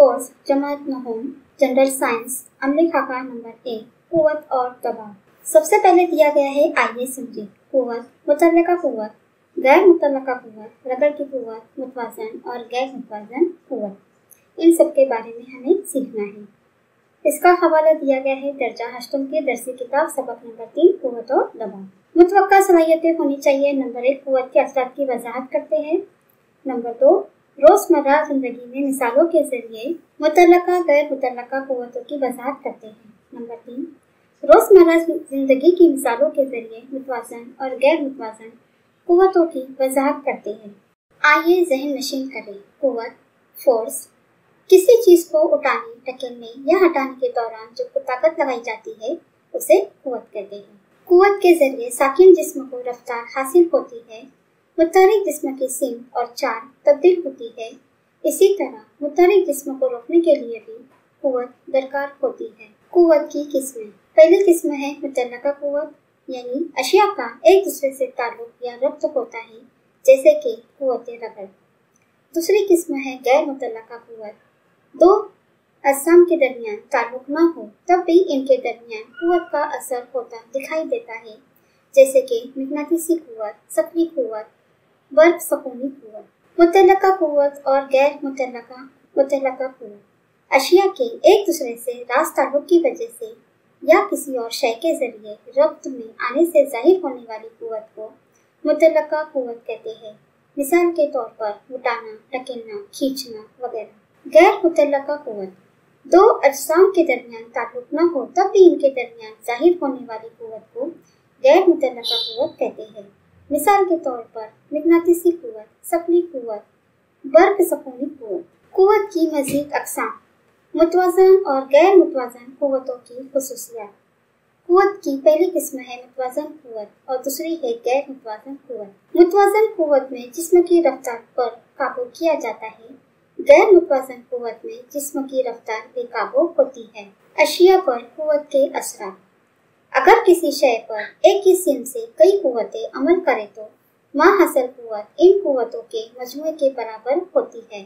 Force जमात नहूम general science अमले खाका नंबर 1 कुव्वत और दबाव। सबसे पहले दिया गया है, आइए समझें। कुव्वत, मुतल्लका कुव्वत, गैर मुतल्लका कुव्वत, रगड़ की कुव्वत, मुतवाज़न और गैर मुतवाज़न कुव्वत, इन सब के बारे में हमें सीखना है। इसका हवाला दिया गया है दर्जा अष्टम की दरसी किताब सबक नंबर 3 कुव्वत और दबाव। मुतवक्का सलाहियतें होनी चाहिए। नंबर 1 कुव्वत के असरात की वजाहत करते हैं। नंबर 2 रोजमर्रा जिंदगी में मिसालों के जरिए मुतल्लका गैर मुतल्लका कुव्वतों की वजाहत करते हैं। नंबर 3 रोजमर्रा जिंदगी की मिसालों के जरिए मुतवाज़न और गैर मुतवाज़न कुव्वतों की वजाहत करते हैं। आइए ज़हन नशीन करें। कुव्वत, फोर्स, किसी चीज को उठाने, धकेलने या हटाने के दौरान जो ताकत लगाई जाती है उसे कुव्वत कहते हैं। कुव्वत के जरिए साकिन जिस्म को रफ्तार हासिल होती है। मुत्तहरिक जिस्म की सिमत और चाल तब्दील होती है। इसी तरह मुत्तहरिक जिस्म को रोकने के लिए भी कुव्वत दरकार होती है। कुव्वत की किस्में। पहली किस्म है मुतल्लका कुव्वत, यानी अशिया का एक दूसरे से ताल्लुक या रब्त होता है, जैसे कि कुव्वत रगड़। दूसरी किस्म है गैर मुतल्लका कुव्वत। दो अजसाम के दरमियान ताल्लुक न हो तब भी इनके दरमियान कुव्वत का असर होता दिखाई देता है, जैसे कि मिगनातीसी कुव्वत, सकली कुव्वत, बर्क सकूनी कुव्वत। मुतल्लका कुव्वत और गैर मुतल्लका कुव्वत अशिया के एक दूसरे से राज ताल्लुक की वजह से या किसी और शय के जरिए रब्त में आने से जाहिर होने वाली कुव्वत को मुतल्लका कुव्वत कहते हैं। मिसाल के तौर पर उठाना, धकेलना, खींचना वगैरह। गैर मुतल्लका कुव्वत। दो अजसाम के दरमियान ताल्लुक न हो तब भी इनके दरमियान जाहिर होने वाली कुव्वत को गैर मुतल्लका कुव्वत कहते हैं। मिसाल के तौर पर मिगनातीसी कुव्वत, सकली कुव्वत, बर्क सकूनी कुव्वत। कुव्वत की मज़ीद अक़साम। मुतवाज़न और गैर मुतवाज़न कुव्वतों की खुसूसियात। कुव्वत की पहली किस्म है मुतवाज़न कुव्वत और दूसरी है गैर मुतवाज़न कुव्वत। मुतवाज़न कुव्वत में जिस्म की रफ्तार पर काबू किया जाता है। गैर मुतवाज़न कुव्वत में जिस्म की रफ्तार बेकाबू होती है। अशिया पर कुव्वत के असरात। अगर किसी शय पर एक ही सिम से कई कुव्वतें अमल करें तो माहासल कुव्वत इन कुव्वतों के मजमूए के बराबर होती है।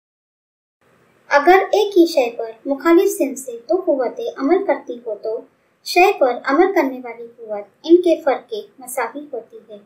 अगर एक ही शय पर मुखालिफ सिम से दो कुव्वतें अमल करती हो तो शय पर अमल करने वाली कुव्वत इनके फर्क के मसावी होती है।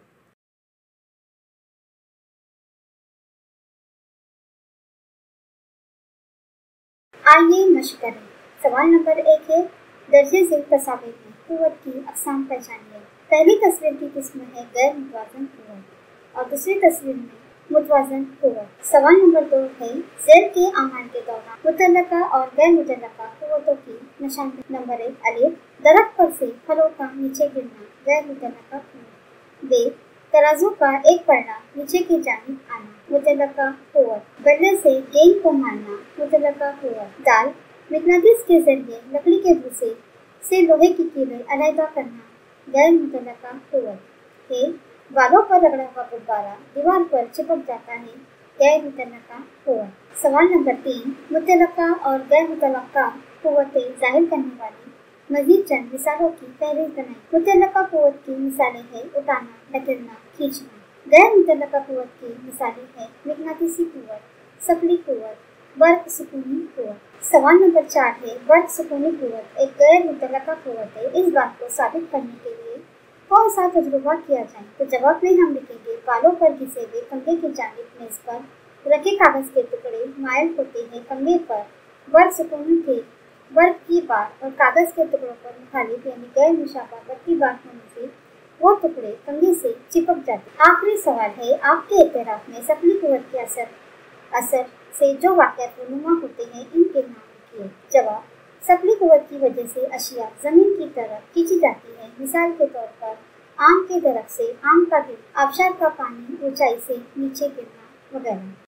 आइए मश्क करें। सवाल नंबर 1 है, दर्जे ज़ेल तस्वीर में कुव्वत की अक़साम पहचानिए। पहली तस्वीर की किस्म है गैर मुतवाज़न कुव्वत और दूसरी तस्वीर में मुतवाज़न कुव्वत। सवाल नंबर 2 है, ज़ेल के अमाल के दौरान मुतल्लका और गैर मुतल्लका कुव्वतों की निशानी। नंबर 1 अलिफ, दरख्त पर से फलों का नीचे गिरना, गैर मुतल्लका कुव्वत। बे, तराजू का एक पलड़ा नीचे की जानिब आना, मुतल्लका कुव्वत। बल्ले से गेंद को मारना, मुतल्लका कुव्वत। दाल, मिगनातीस के जरिए लकड़ी के भूसे से लोहे की कीलें अलहदा करना, गैर मुतल्लका कुव्वत। है, बालों पर रगड़ा हुआ गुब्बारा दीवार पर चिपक जाता है, गैर मुतल्लका कुव्वत। सवाल नंबर 3, मुतल्लका और गैर मुतल्लका कुव्वतें जाहिर करने वाली मजीद चंद मिसालों की फहरिस्त बनाएं। मुतल्लका कुव्वत की मिसालें हैं उठाना, धकेलना, खींचना। गैर मुतल्लका कुव्वत की मिसालें हैं मिगनातीसी कुव्वत, सकली कुव्वत, बर्क सुकूनी कुव्वत। सवाल नंबर 4 है, बर्क सुकूनी कुव्वत एक गैर मुतल्लका कुव्वत है। इस बात को साबित करने के लिए कौन सा तजुर्बा किया जाए? तो जवाब में हम लिखेंगे, बालों पर घिसे हुए कंघे की जानिब मेज पर रखे कागज के टुकड़े मायल होते हैं कंघे पर। बर्क सुकूनी के बर्क की बात और कागज के टुकड़ों पर मुखालिफ यानी गैर मुशाबा बर्क की बात होने से वो टुकड़े कंघे से चिपक जाते। आखिरी सवाल है, आपके एतराफ में सकली कुव्वत के असर से जो वाक़यात रूनुमा होते हैं इनके नाम लिखिए। जवाब, सकली कुव्वत की वजह से अशिया जमीन की तरफ खींची जाती है। मिसाल के तौर पर आम के दरख्त से आम का गिरना, आबशार का पानी ऊंचाई से नीचे गिरना वगैरह।